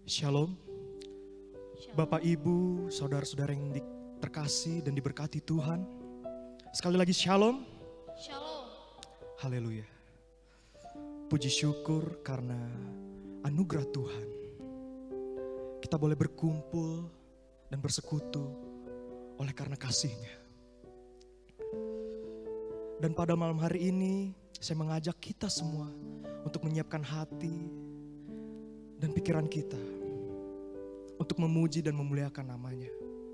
Shalom, Bapak Ibu, saudara-saudara yang terkasih dan diberkati Tuhan. Sekali lagi shalom. Shalom. Haleluya. Puji syukur karena anugerah Tuhan. Kita boleh berkumpul dan bersekutu oleh karena kasih-Nya. Dan pada malam hari ini saya mengajak kita semua untuk menyiapkan hati dan pikiran kita untuk memuji dan memuliakan namanya.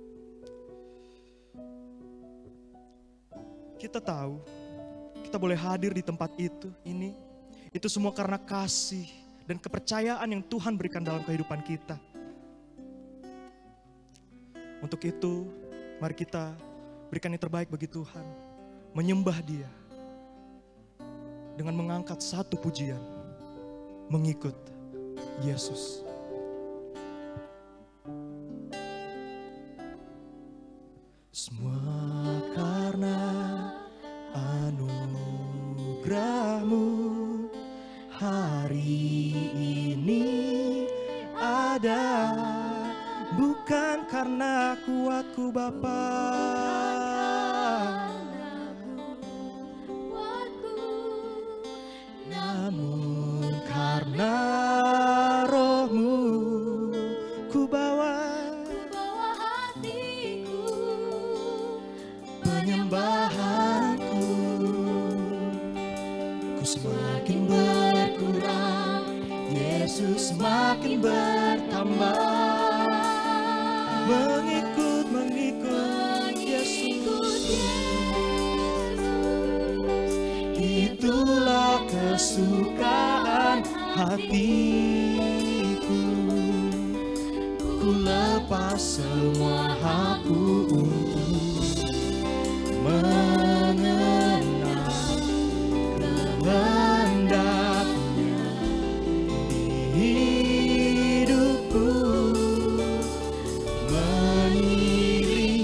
Kita tahu, kita boleh hadir di tempat itu semua karena kasih dan kepercayaan yang Tuhan berikan dalam kehidupan kita. Untuk itu, mari kita berikan yang terbaik bagi Tuhan, menyembah Dia dengan mengangkat satu pujian, mengikut Yesus. Semua karena anugerah-Mu hari ini ada, bukan karena kuatku Bapa, namun karena Roh-Mu ku bawa hatiku, penyembahanku. Ku semakin berkurang, Yesus semakin bertambah. Mengikut Yesus, itulah kesukaan hatiku. Ku lepas semua hakku untuk mengenal kehendak-Nya di hidupku. Mengiring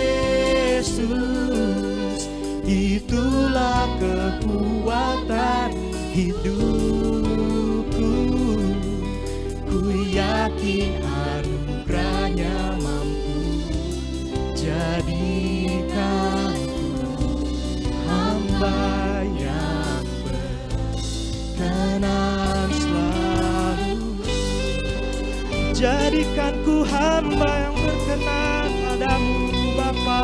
Yesus, itulah kekuatan hidupku. Ku yakin anugerah-Nya mampu jadikanku hamba yang berkenan selalu. Jadikanku hamba yang berkenan padamu Bapa.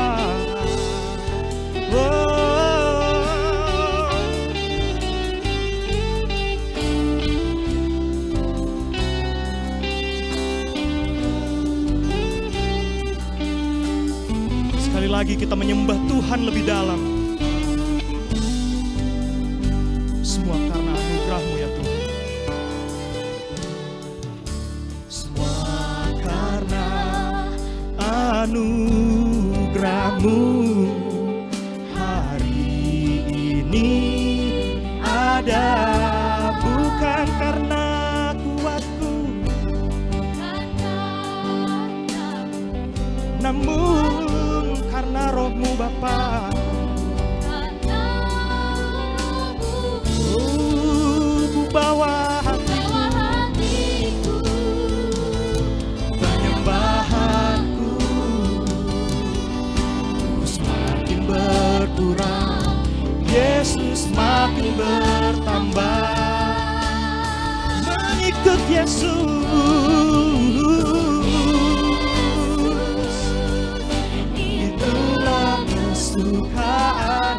Sekali lagi kita menyembah Tuhan lebih dalam. Semua karena anugerah-Mu ya Tuhan. Semua karena anugerah-Mu hari ini ada, bukan karena kuatku, namun karena Roh-Mu Bapa. Ku bawa hatiku, penyembahanku. Ku semakin berkurang, Yesus semakin bertambah. Mengikut Yesus, itulah kesukaan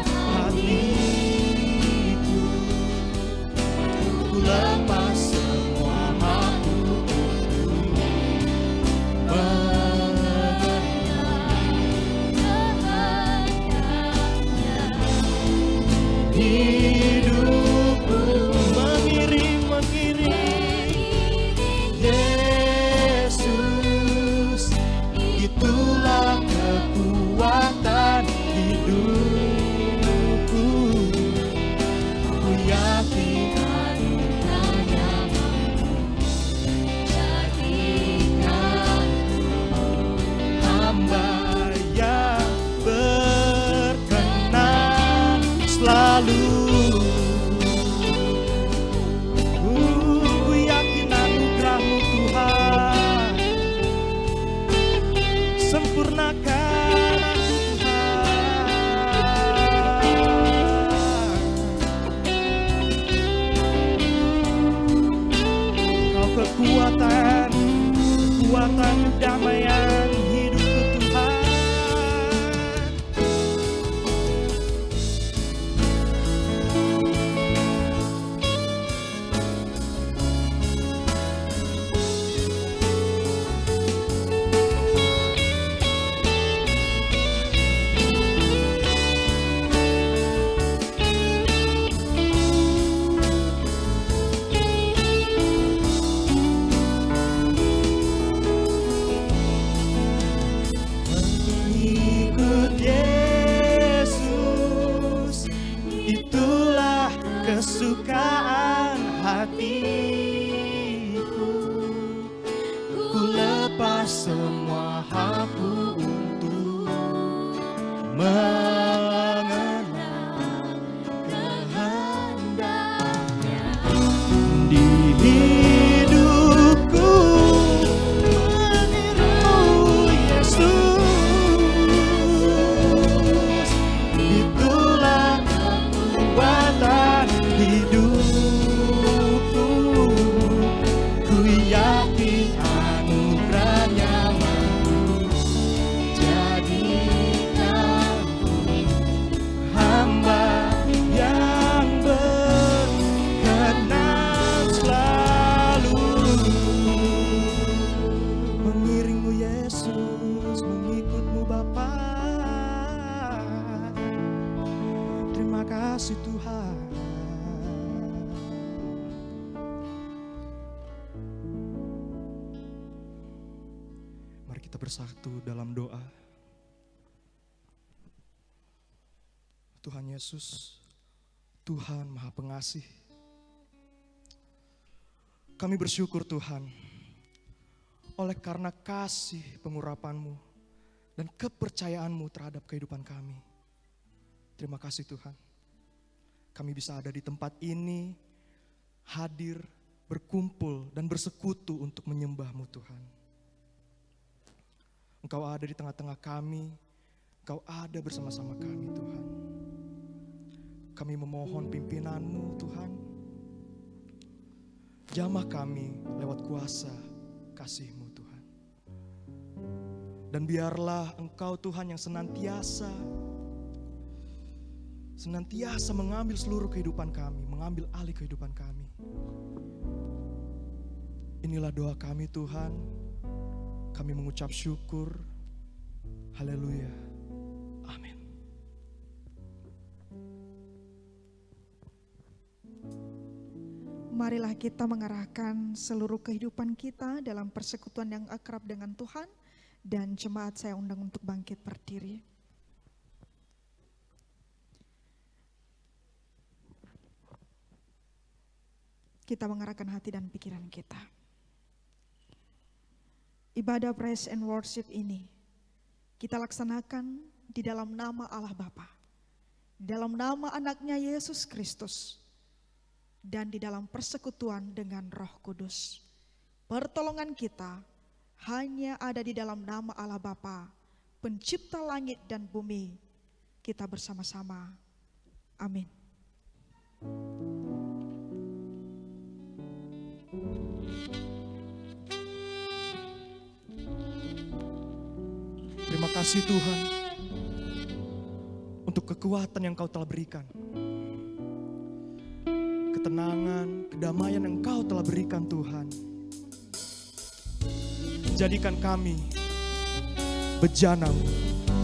hatiku. Ku lepas semua hakku untuk mengenal hidupku. Mengiring Yesus, itulah kekuatan hidupku. Ku yakin anugerah-Nya jadikanku hamba yang berkenan selalu. mengenal kehendaknya di hidupku. Mengiringmu Yesus, itulah kekuatan hidupku. Ku yakin anugerahnya mampu jadikan hamba yang berkenan selalu. Mengiringmu Yesus, mengikutmu Bapa. Terima kasih Tuhan. Mari kita bersatu dalam doa. Tuhan Yesus, Tuhan Maha Pengasih, kami bersyukur Tuhan, oleh karena kasih pengurapan-Mu dan kepercayaan-Mu terhadap kehidupan kami. Terima kasih Tuhan, kami bisa ada di tempat ini, hadir, berkumpul dan bersekutu untuk menyembah-Mu Tuhan. Engkau ada di tengah-tengah kami, Engkau ada bersama-sama kami Tuhan. Kami memohon pimpinan-Mu Tuhan. Jamah kami lewat kuasa kasih-Mu Tuhan. Dan biarlah Engkau Tuhan yang senantiasa mengambil seluruh kehidupan kami, mengambil alih kehidupan kami. Inilah doa kami Tuhan. Kami mengucap syukur. Haleluya. Amin. Marilah kita mengarahkan seluruh kehidupan kita dalam persekutuan yang akrab dengan Tuhan. Dan jemaat saya undang untuk bangkit berdiri. Kita mengarahkan hati dan pikiran kita. Ibadah praise and worship ini kita laksanakan di dalam nama Allah Bapa, dalam nama anaknya Yesus Kristus, dan di dalam persekutuan dengan Roh Kudus. Pertolongan kita hanya ada di dalam nama Allah Bapa, pencipta langit dan bumi. Kita bersama-sama. Amin. Terima kasih Tuhan untuk kekuatan yang Kau telah berikan. Ketenangan, kedamaian yang Kau telah berikan Tuhan. Jadikan kami bejana-Mu.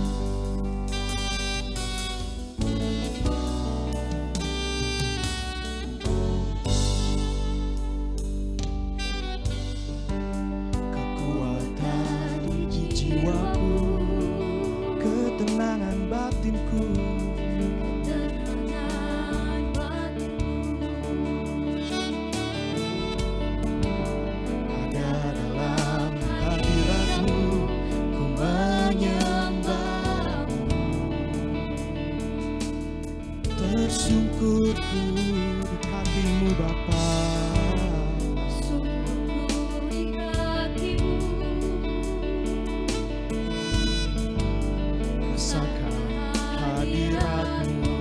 Tersungkurku di hati-Mu Bapa. Sungguhku di hati-Mu. Rasakan hadirat-Mu.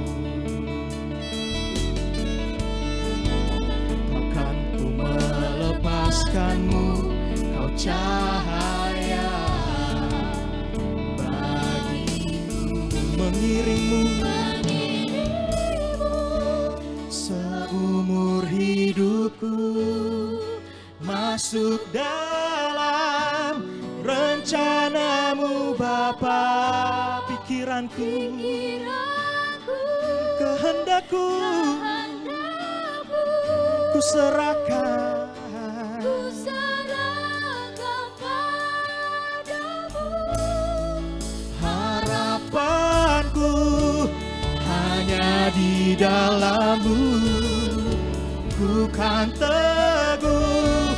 Takkan ku melepaskan-Mu, Kau cahaya bagiku. Mengiring-Mu seumur hidupku, masuk dalam rencana-Mu Bapa. Pikiranku, kehendakku, ku serahkan padamu. harapanku hanya di dalam-Mu. Ku kan teguh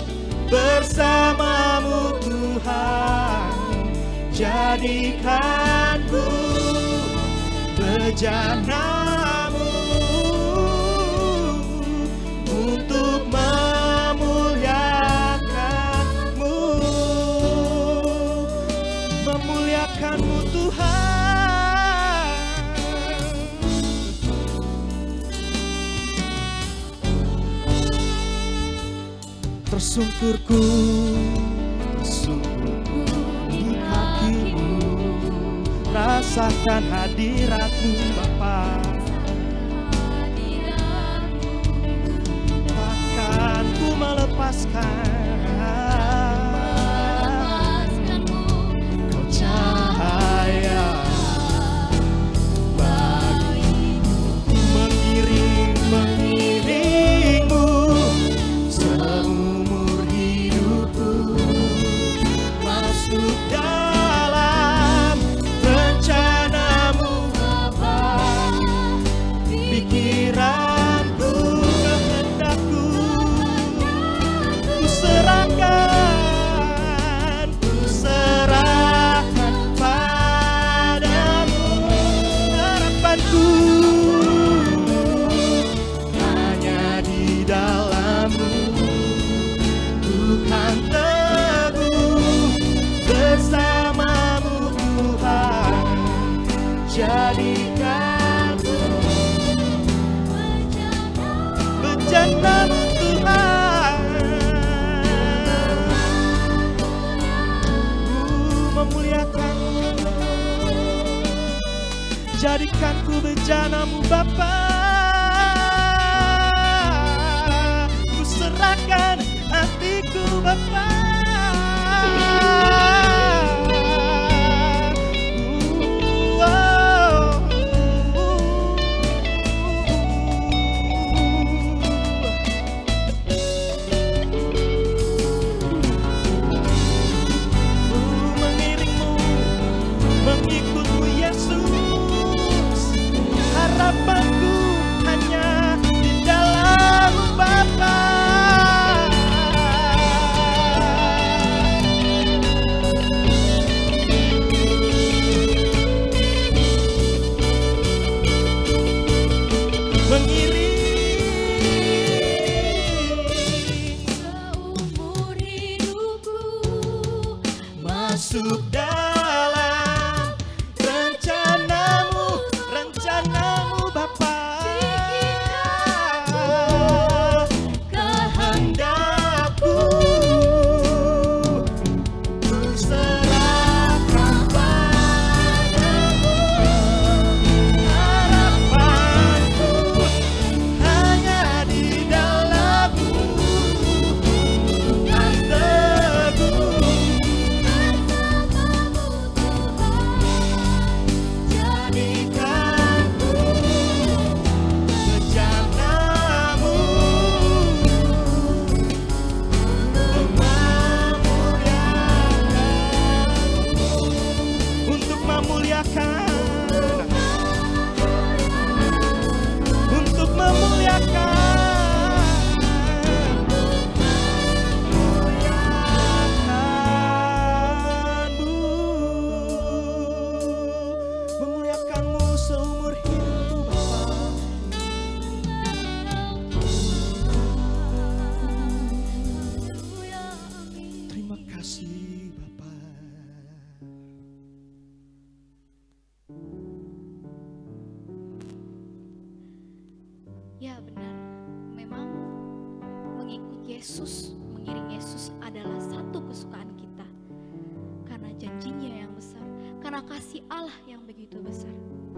bersama-Mu Tuhan. Jadikan ku bejanamu untuk memuliakanmu, memuliakanmu Tuhan. Tersungkurku di kakimu, rasakan hadiratmu Bapa. Takkan ku melepaskan kau cahaya bagiku, mengiringmu seumur hidupku, masuk dalam rencanamu Bapa. Pikiranku, kehendakku, ku serahkan padamu. Harapanku hanya di dalammu, Tuhan teguh bersamamu Tuhan. Jadikanku bejanamu Tuhan, memuliakanmu. Jadikanku bejanamu Bapa. Ku serahkan hatiku Bapa. Mengiringmu, mengikutmu Yesus. Harapanku hanya di dalam Bapa. Mengiring Seumur hidupku masuk dalam rencanamu, rencanamu Bapa. Kehendakku ku serahkan padamu. Harapanku hanya di dalammu, Tuhan teguh jadikanku bejanamu untuk memuliakan, untuk memuliakanmu seumur hidupku Bapa. Terima kasih Bapa. Ya benar, memang mengikut Yesus, mengiring Yesus adalah satu kesukaan kita. Karena janjinya yang besar, karena kasih Allah yang begitu besar.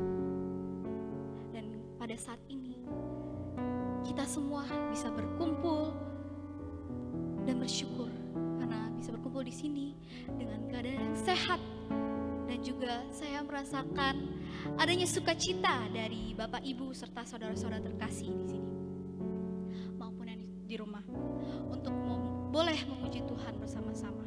Dan pada saat ini, kita semua bisa berkumpul dan bersyukur karena bisa berkumpul di sini dengan keadaan yang sehat. Dan juga saya merasakan adanya sukacita dari Bapak Ibu serta saudara-saudara terkasih di sini maupun yang di rumah untuk boleh memuji Tuhan bersama-sama.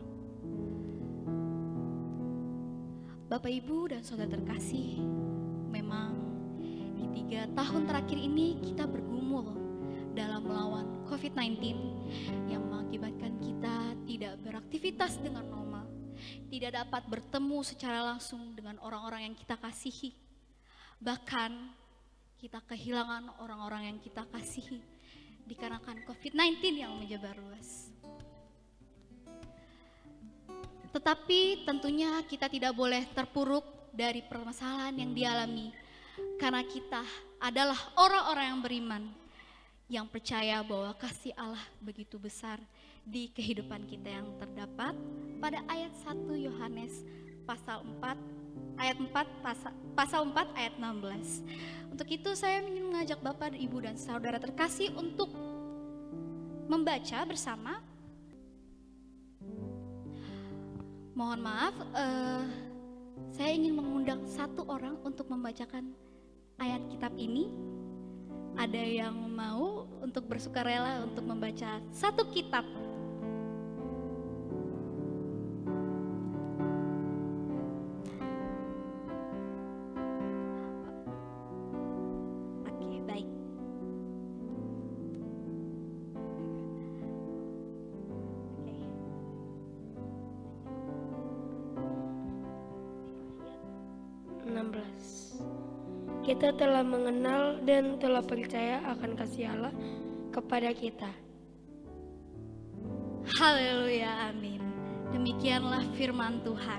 Bapak Ibu dan saudara terkasih, memang di 3 tahun terakhir ini kita bergumul dalam melawan COVID-19 yang mengakibatkan kita tidak beraktivitas dengan normal, tidak dapat bertemu secara langsung dengan orang-orang yang kita kasihi. Bahkan kita kehilangan orang-orang yang kita kasihi dikarenakan COVID-19 yang menyebar luas. Tetapi tentunya kita tidak boleh terpuruk dari permasalahan yang dialami, karena kita adalah orang-orang yang beriman, yang percaya bahwa kasih Allah begitu besar di kehidupan kita, yang terdapat pada ayat 1 Yohanes pasal 4 ayat 16. Untuk itu saya ingin mengajak Bapak, Ibu dan saudara terkasih untuk membaca bersama. Mohon maaf, saya ingin mengundang satu orang untuk membacakan ayat kitab ini. Ada yang mau untuk bersukarela untuk membaca satu kitab? Oke, baik. Oke. 16. Kita telah mengenal dan telah percaya akan kasih Allah kepada kita. Haleluya, amin. Demikianlah firman Tuhan.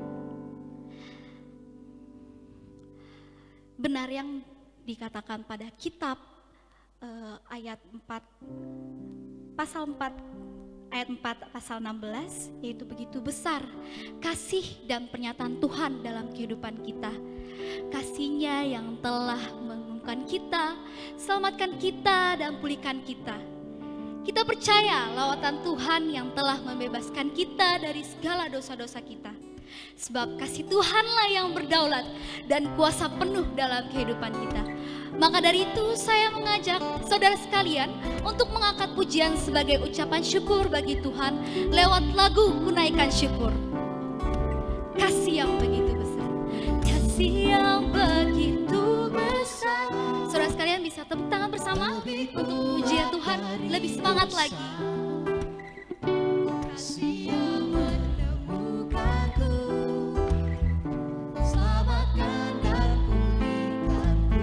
Benar yang dikatakan pada kitab ayat 4 pasal 4 ayat 4 pasal 16, yaitu begitu besar kasih dan pernyataan Tuhan dalam kehidupan kita. Kasih-Nya yang telah mengumumkan kita, selamatkan kita dan pulihkan kita. Kita percaya lawatan Tuhan yang telah membebaskan kita dari segala dosa-dosa kita. Sebab kasih Tuhanlah yang berdaulat dan kuasa penuh dalam kehidupan kita. Maka dari itu saya mengajak saudara sekalian untuk mengangkat pujian sebagai ucapan syukur bagi Tuhan lewat lagu Kunaikan Syukur. Kasih yang begitu besar, kasih yang begitu besar. Saudara sekalian bisa tepuk tangan bersama untuk pujian Tuhan lebih semangat lagi. Kasih yang menemukanku, selamatkan dan pulihkanku.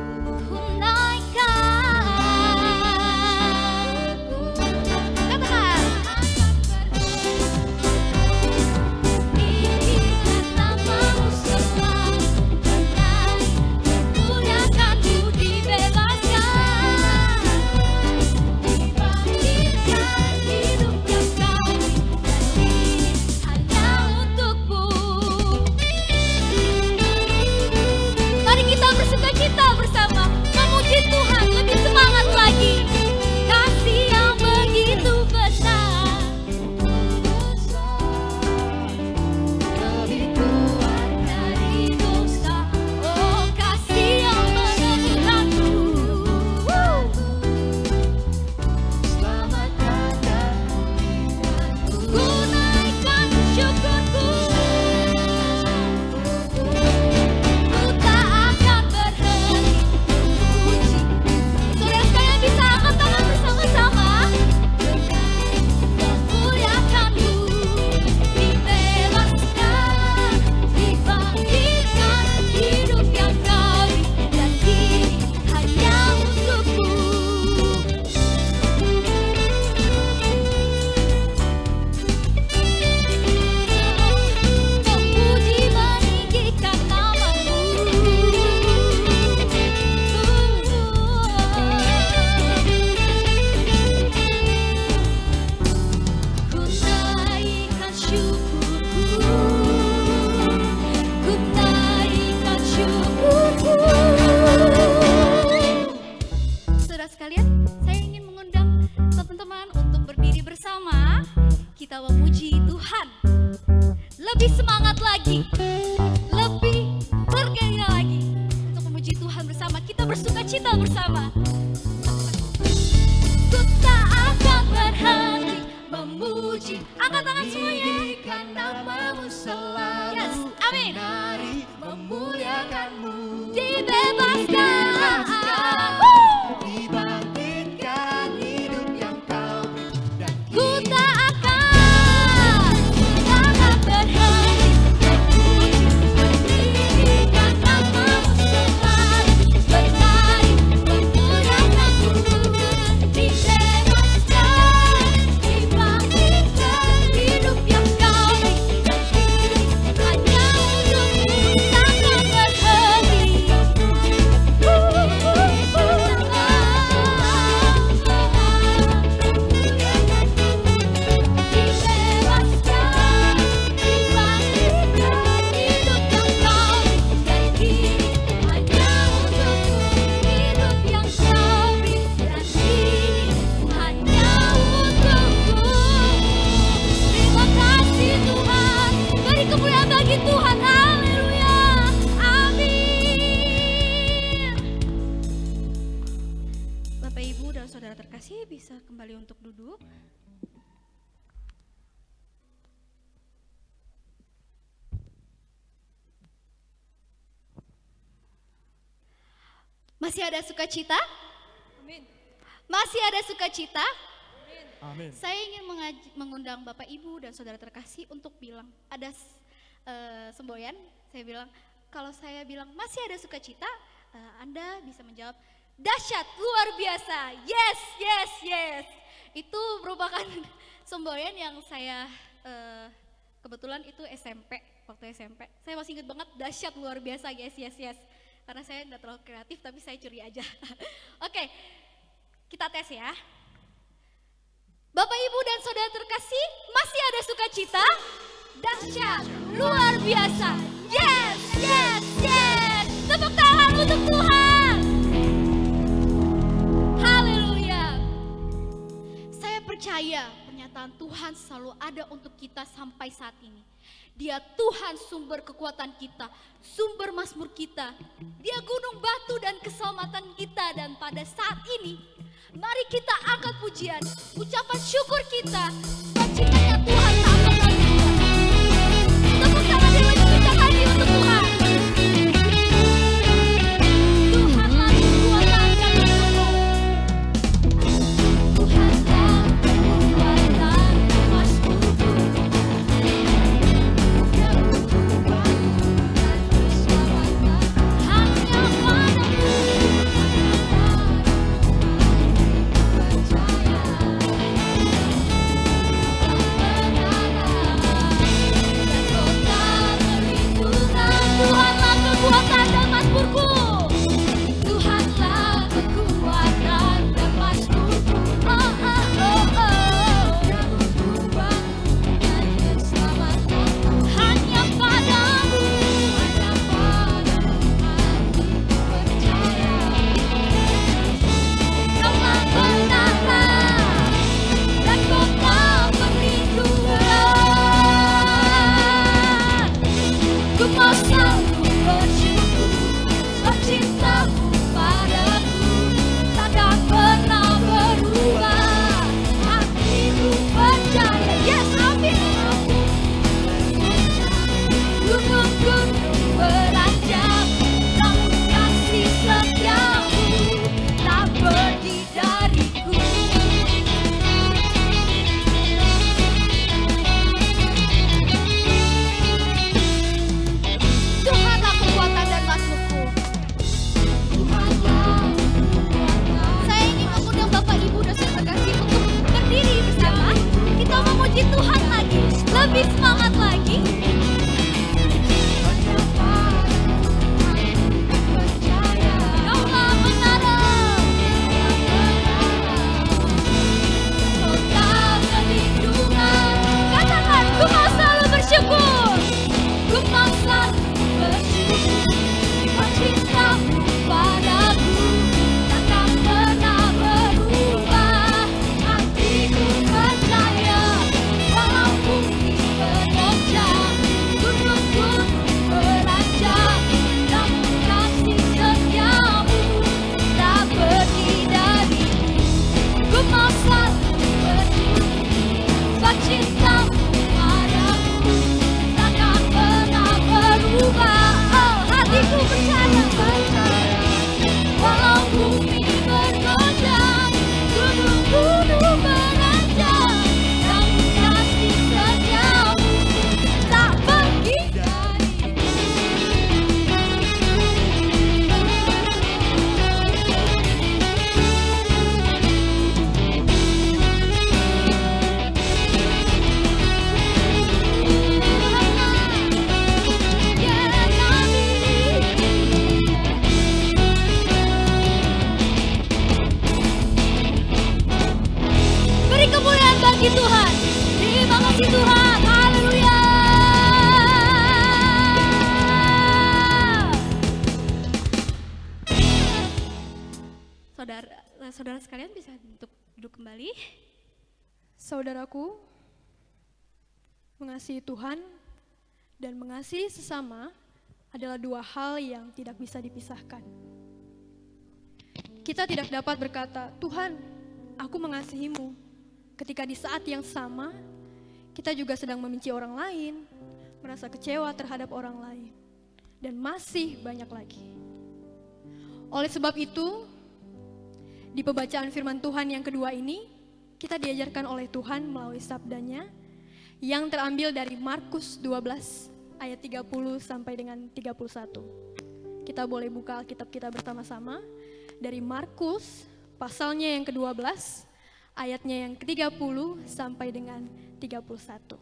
bersukacita bersama. Ku tak akan berhenti memuji. Angkat tangan semuanya. Namamu selalu. Yes, amin. Memuliakanmu. Dibebaskan. Dibangkitkan hidup yang kau beri. Dan Ku tak akan berhenti memuji. Meninggikan namamu selalu. Oke, bisa kembali untuk duduk. Masih ada sukacita? Amin. Masih ada sukacita? Amin. Saya ingin mengundang Bapak Ibu dan Saudara terkasih untuk bilang, ada semboyan, saya bilang, kalau saya bilang masih ada sukacita, Anda bisa menjawab, dahsyat, luar biasa, yes, yes, yes. Itu merupakan semboyan yang saya, kebetulan itu SMP, waktu SMP. Saya masih ingat banget, dahsyat, luar biasa, yes, yes, yes. Karena saya nggak terlalu kreatif, tapi saya curi aja. Oke, kita tes ya. Bapak, Ibu, dan Saudara terkasih, masih ada sukacita? Dahsyat, luar biasa. Yes, yes, yes. Tepuk tangan untuk Tuhan. Haleluya. Saya percaya pernyataan Tuhan selalu ada untuk kita sampai saat ini. Dia Tuhan sumber kekuatan kita, sumber mazmur kita. Dia gunung batu dan keselamatan kita. Dan pada saat ini, mari kita angkat pujian, ucapan syukur kita. Cintanya Tuhan tak akan berubah. Tepuk tangan yang lebih kencang lagi untuk Tuhan. Tuhanlah kekuatan dan mazmurku. Tuhanlah kekuatan dan mazmurku. Hanya Tuhanlah kekuatan dan mazmurku. Tuhanlah kekuatan dan mazmurku. Oh, oh, oh, oh. Hanya padamu, Kaulah kebenaran dan kota perlindungan. Ku mau selalu bersyukur sebab cintamu padaku takkan pernah berubah. Hatiku percaya, yes, amin. Gunung-gunung beranjak, namun kasih setiamu tak pergi dariku. Tuhanlah kekuatan dan mazmurku. Saya ingin mengundang Bapak, Ibu, dan Saudara terkasih untuk berdiri bersama. Kita memuji Tuhan lagi, lebih semangat lagi. Kaulah menara, kota perlindungan. Katakan, ku mau selalu bersyukur. Ku mau selalu bersyukur. Cintamu padaku takkan pernah berubah. Hatiku percaya walau bumi menerjang, gunung-gunung beranjak, namun kasih setiamu tak pergi dariku. Ku mau selalu bersyukur sebab cintamu padaku takkan pernah berubah. Oh, hatiku percaya, walau bumi bergoncang, gunung-gunung beranjak, namun kasih setiamu tak pergi dariku. Beri kemuliaan bagi Tuhan. Terima kasih Tuhan. Haleluya. Saudara sekalian bisa untuk duduk kembali. Saudaraku, mengasihi Tuhan dan mengasihi sesama adalah dua hal yang tidak bisa dipisahkan. Kita tidak dapat berkata, Tuhan, aku mengasihimu. Ketika di saat yang sama, kita juga sedang membenci orang lain, merasa kecewa terhadap orang lain, dan masih banyak lagi. Oleh sebab itu, di pembacaan firman Tuhan yang kedua ini, kita diajarkan oleh Tuhan melalui sabdanya yang terambil dari Markus 12 ayat 30 sampai dengan 31. Kita boleh buka Alkitab kita bersama-sama dari Markus pasalnya yang ke-12, ayatnya yang ke-30 sampai dengan 31.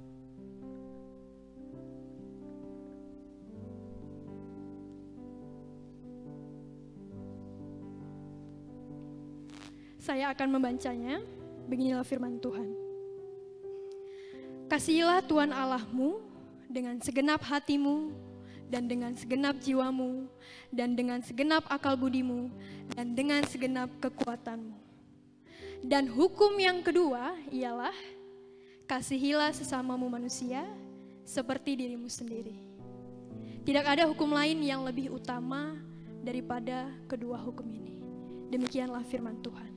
Saya akan membacanya. Beginilah firman Tuhan. Kasihilah Tuhan Allahmu dengan segenap hatimu, dan dengan segenap jiwamu, dan dengan segenap akal budimu, dan dengan segenap kekuatanmu. Dan hukum yang kedua ialah, kasihilah sesamamu manusia seperti dirimu sendiri. Tidak ada hukum lain yang lebih utama daripada kedua hukum ini. Demikianlah firman Tuhan.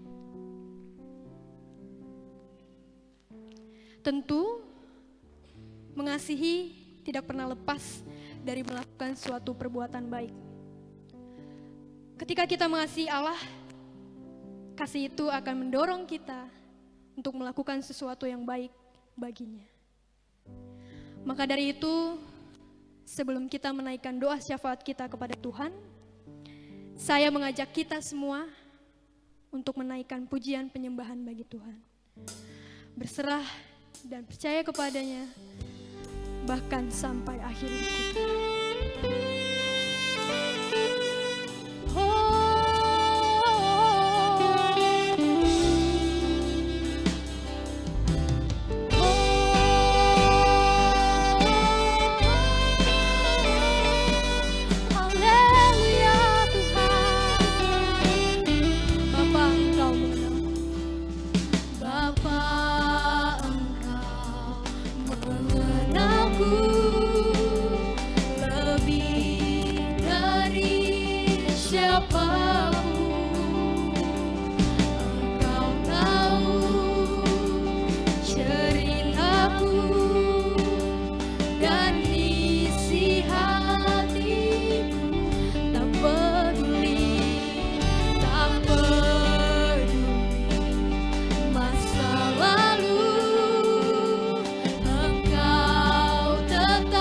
Tentu, mengasihi tidak pernah lepas dari melakukan suatu perbuatan baik. Ketika kita mengasihi Allah, kasih itu akan mendorong kita untuk melakukan sesuatu yang baik baginya. Maka dari itu, sebelum kita menaikkan doa syafaat kita kepada Tuhan, saya mengajak kita semua untuk menaikkan pujian penyembahan bagi Tuhan. Berserah dan percaya kepadanya, bahkan sampai akhir hidup kita.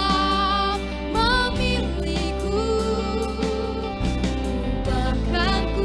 Bahkan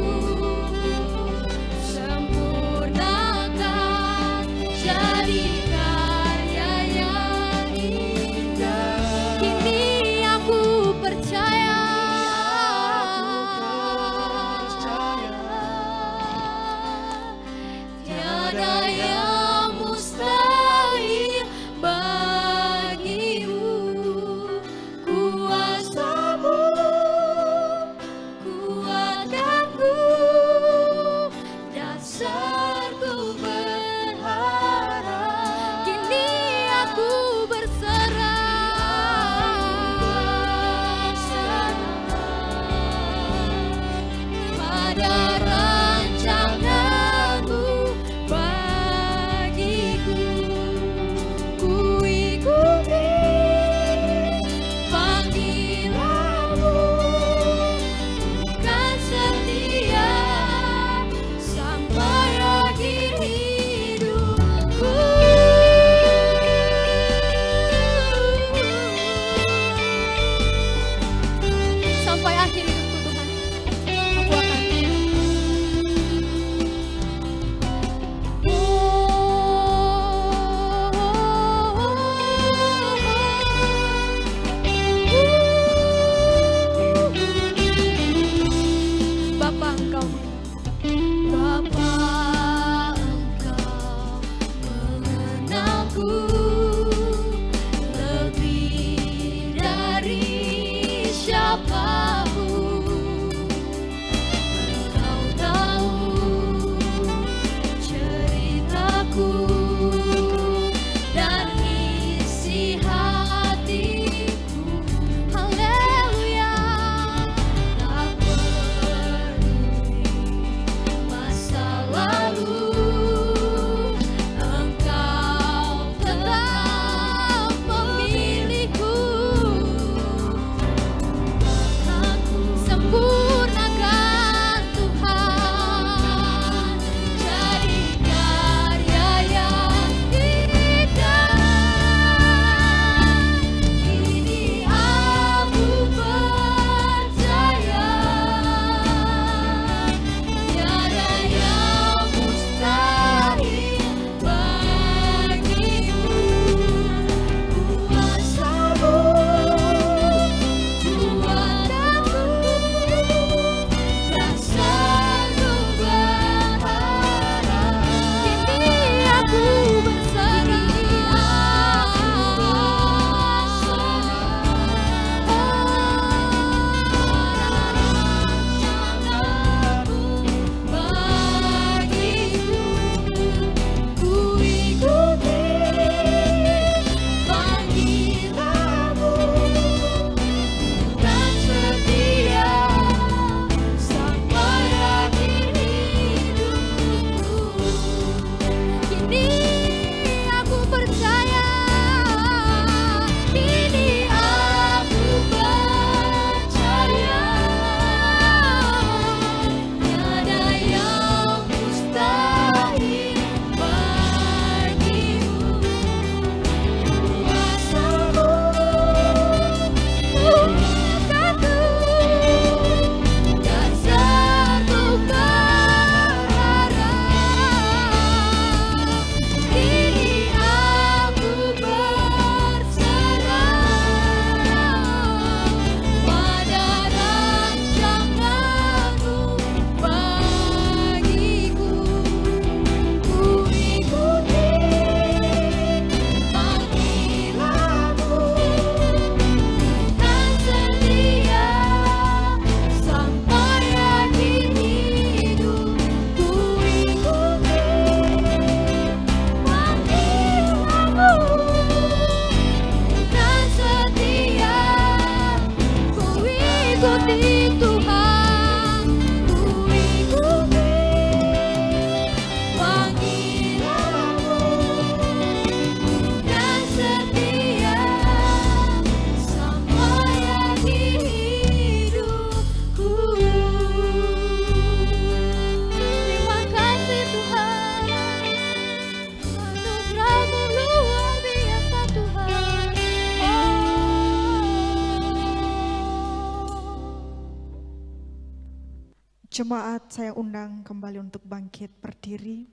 Jemaat saya undang kembali untuk bangkit berdiri.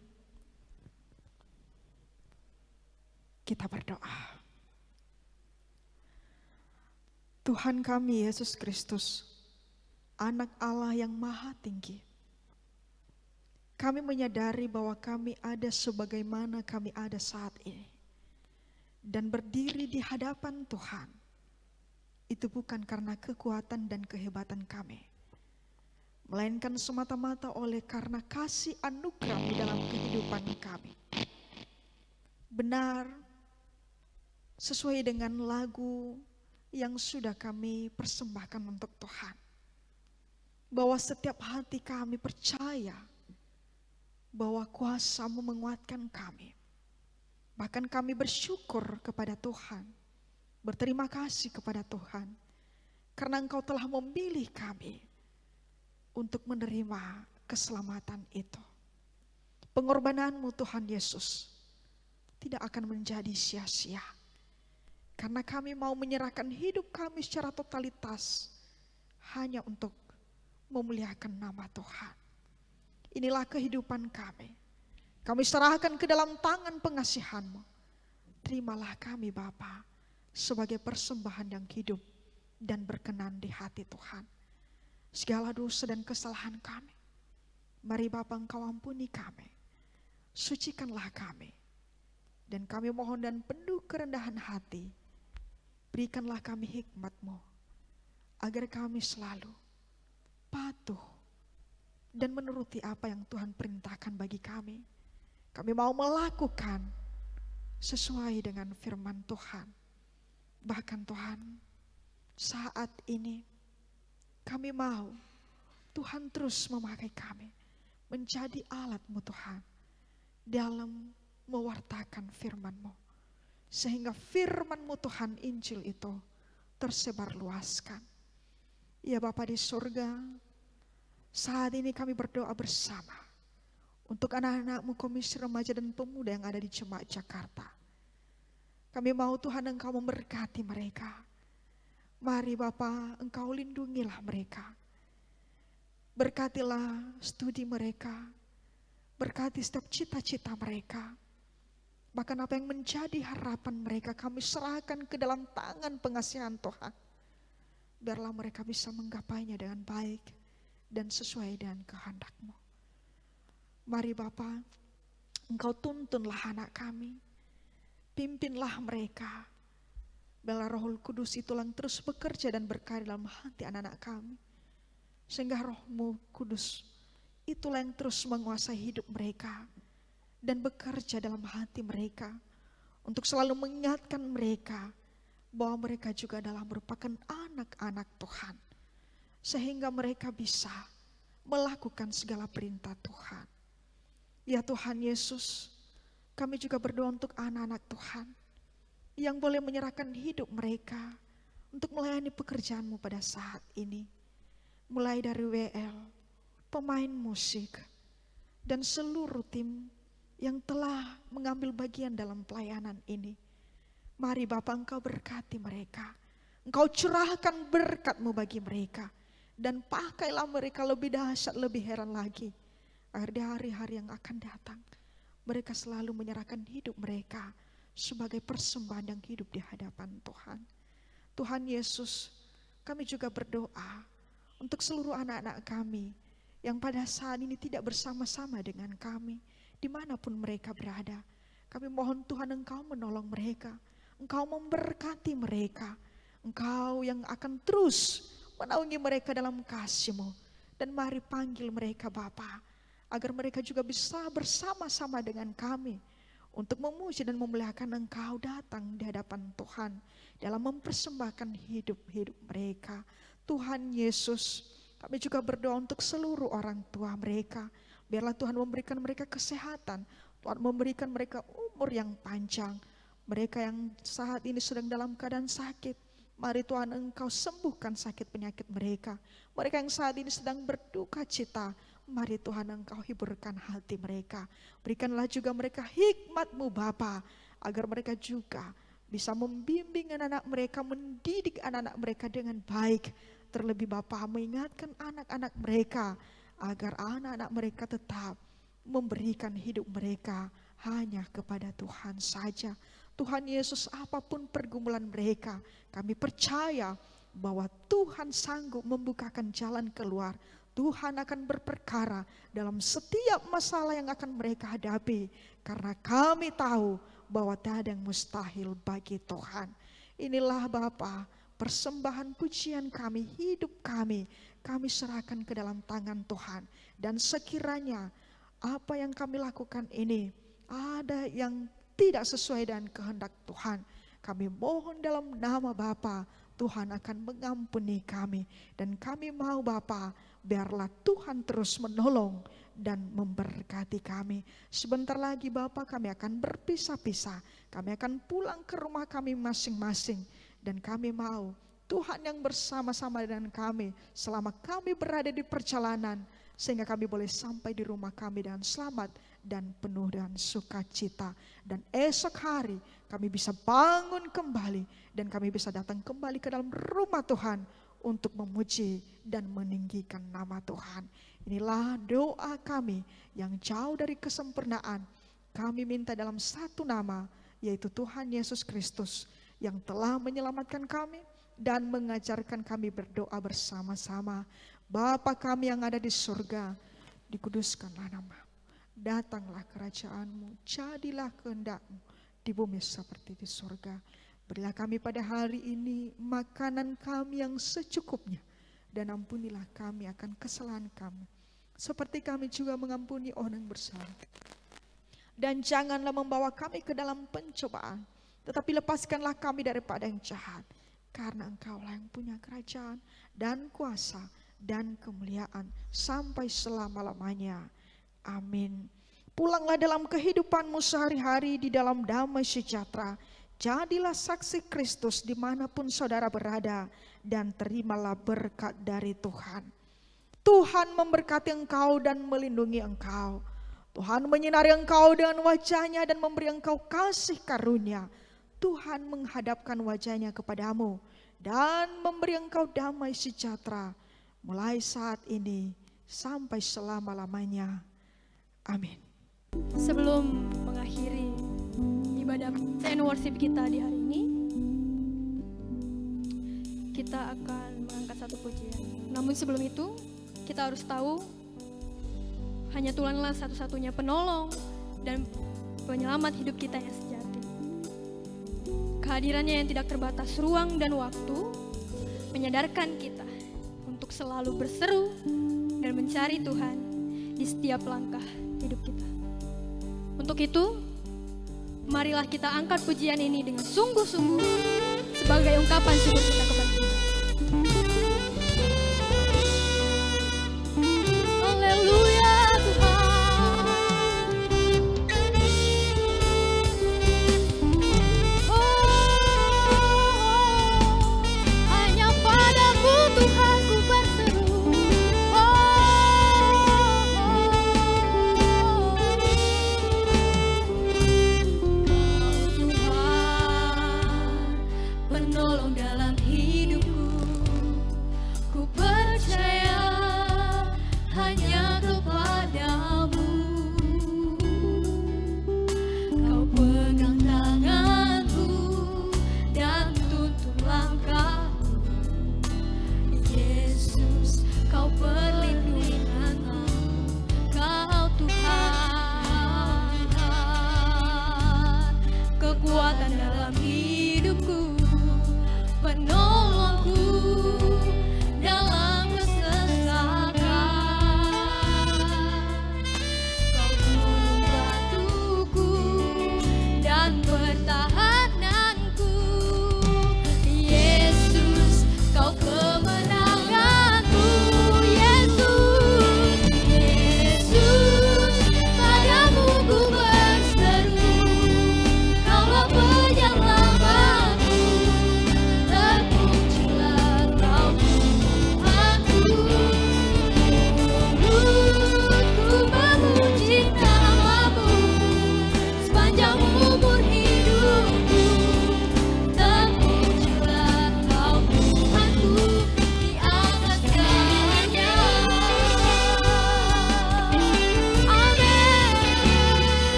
Kita berdoa. Tuhan kami Yesus Kristus, Anak Allah yang Maha Tinggi. Kami menyadari bahwa kami ada sebagaimana kami ada saat ini. Dan berdiri di hadapan Tuhan, itu bukan karena kekuatan dan kehebatan kami, melainkan semata-mata oleh karena kasih anugerah di dalam kehidupan kami. Benar, sesuai dengan lagu yang sudah kami persembahkan untuk Tuhan, bahwa setiap hati kami percaya bahwa kuasa-Mu menguatkan kami. Bahkan kami bersyukur kepada Tuhan, berterima kasih kepada Tuhan, karena Engkau telah memilih kami untuk menerima keselamatan itu. Pengorbanan-Mu Tuhan Yesus tidak akan menjadi sia-sia, karena kami mau menyerahkan hidup kami secara totalitas hanya untuk memuliakan nama Tuhan. Inilah kehidupan kami. Kami serahkan ke dalam tangan pengasihan-Mu. Terimalah kami Bapa sebagai persembahan yang hidup dan berkenan di hati Tuhan. Segala dosa dan kesalahan kami, mari Bapa Engkau ampuni kami. Sucikanlah kami. Dan kami mohon dan penuh kerendahan hati, berikanlah kami hikmat-Mu, agar kami selalu patuh dan menuruti apa yang Tuhan perintahkan bagi kami. Kami mau melakukan sesuai dengan firman Tuhan. Bahkan Tuhan, saat ini kami mau Tuhan terus memakai kami menjadi alat-Mu Tuhan dalam mewartakan firman-Mu, sehingga firman-Mu Tuhan, Injil itu tersebar luaskan. Ya Bapa di surga, saat ini kami berdoa bersama untuk anak-anak-Mu Komisi Remaja dan Pemuda yang ada di Jemaat Jakarta. Kami mau Tuhan Engkau memberkati mereka. Mari Bapa, Engkau lindungilah mereka. Berkatilah studi mereka. Berkati setiap cita-cita mereka. Bahkan apa yang menjadi harapan mereka kami serahkan ke dalam tangan pengasihan Tuhan. Biarlah mereka bisa menggapainya dengan baik dan sesuai dengan kehendak-Mu. Mari Bapa, Engkau tuntunlah anak kami. Pimpinlah mereka. Biarlah Roh Kudus itu yang terus bekerja dan berkarya dalam hati anak-anak kami. Sehingga Roh-Mu Kudus itulah yang terus menguasai hidup mereka dan bekerja dalam hati mereka untuk selalu mengingatkan mereka bahwa mereka juga adalah merupakan anak-anak Tuhan, sehingga mereka bisa melakukan segala perintah Tuhan. Ya Tuhan Yesus, kami juga berdoa untuk anak-anak Tuhan yang boleh menyerahkan hidup mereka untuk melayani pekerjaan-Mu pada saat ini. Mulai dari WL, pemain musik, dan seluruh tim yang telah mengambil bagian dalam pelayanan ini. Mari Bapa, Engkau berkati mereka. Engkau curahkan berkat-Mu bagi mereka. Dan pakailah mereka lebih dahsyat, lebih heran lagi. Agar di hari-hari yang akan datang, mereka selalu menyerahkan hidup mereka sebagai persembahan yang hidup di hadapan Tuhan. Tuhan Yesus, kami juga berdoa untuk seluruh anak-anak kami yang pada saat ini tidak bersama-sama dengan kami, dimanapun mereka berada. Kami mohon Tuhan Engkau menolong mereka, Engkau memberkati mereka, Engkau yang akan terus menaungi mereka dalam kasih-Mu. Dan mari panggil mereka Bapa, agar mereka juga bisa bersama-sama dengan kami untuk memuji dan memuliakan Engkau datang di hadapan Tuhan dalam mempersembahkan hidup-hidup mereka. Tuhan Yesus, kami juga berdoa untuk seluruh orang tua mereka. Biarlah Tuhan memberikan mereka kesehatan, Tuhan memberikan mereka umur yang panjang. Mereka yang saat ini sedang dalam keadaan sakit, mari Tuhan Engkau sembuhkan sakit penyakit mereka. Mereka yang saat ini sedang berduka cita, mari Tuhan Engkau hiburkan hati mereka. Berikanlah juga mereka hikmat-Mu Bapa, agar mereka juga bisa membimbing anak-anak mereka, mendidik anak-anak mereka dengan baik. Terlebih Bapa, mengingatkan anak-anak mereka agar anak-anak mereka tetap memberikan hidup mereka hanya kepada Tuhan saja. Tuhan Yesus, apapun pergumulan mereka, kami percaya bahwa Tuhan sanggup membukakan jalan keluar. Tuhan akan berperkara dalam setiap masalah yang akan mereka hadapi. Karena kami tahu bahwa tak ada yang mustahil bagi Tuhan. Inilah Bapa, persembahan pujian kami, hidup kami serahkan ke dalam tangan Tuhan. Dan sekiranya apa yang kami lakukan ini ada yang tidak sesuai dengan kehendak Tuhan, kami mohon dalam nama Bapa, Tuhan akan mengampuni kami. Dan kami mau Bapa, biarlah Tuhan terus menolong dan memberkati kami. Sebentar lagi Bapa, kami akan berpisah-pisah. Kami akan pulang ke rumah kami masing-masing. Dan kami mau Tuhan yang bersama-sama dengan kami selama kami berada di perjalanan, sehingga kami boleh sampai di rumah kami dengan selamat dan penuh dengan sukacita. Dan esok hari kami bisa bangun kembali dan kami bisa datang kembali ke dalam rumah Tuhan untuk memuji dan meninggikan nama Tuhan. Inilah doa kami yang jauh dari kesempurnaan. Kami minta dalam satu nama, yaitu Tuhan Yesus Kristus yang telah menyelamatkan kami dan mengajarkan kami berdoa bersama-sama. Bapa kami yang ada di surga, dikuduskanlah nama. Datanglah kerajaan-Mu, jadilah kehendak-Mu di bumi seperti di surga. Berilah kami pada hari ini makanan kami yang secukupnya, dan ampunilah kami akan kesalahan kami, seperti kami juga mengampuni orang yang bersalah. Dan janganlah membawa kami ke dalam pencobaan, tetapi lepaskanlah kami daripada yang jahat. Karena Engkaulah yang punya kerajaan dan kuasa dan kemuliaan sampai selama-lamanya. Amin. Pulanglah dalam kehidupanmu sehari-hari di dalam damai sejahtera. Jadilah saksi Kristus dimanapun saudara berada, dan terimalah berkat dari Tuhan. Tuhan memberkati engkau dan melindungi engkau. Tuhan menyinari engkau dengan wajah-Nya dan memberi engkau kasih karunia. Tuhan menghadapkan wajah-Nya kepadamu dan memberi engkau damai sejahtera mulai saat ini sampai selama-lamanya. Amin. Sebelum mengakhiri ibadah and worship kita di hari ini, kita akan mengangkat satu pujian. Namun sebelum itu, kita harus tahu hanya Tuhanlah satu-satunya penolong dan penyelamat hidup kita yang sejati. Kehadirannya yang tidak terbatas ruang dan waktu menyadarkan kita untuk selalu berseru dan mencari Tuhan di setiap langkah hidup kita. Untuk itu, marilah kita angkat pujian ini dengan sungguh-sungguh sebagai ungkapan syukur kita kepada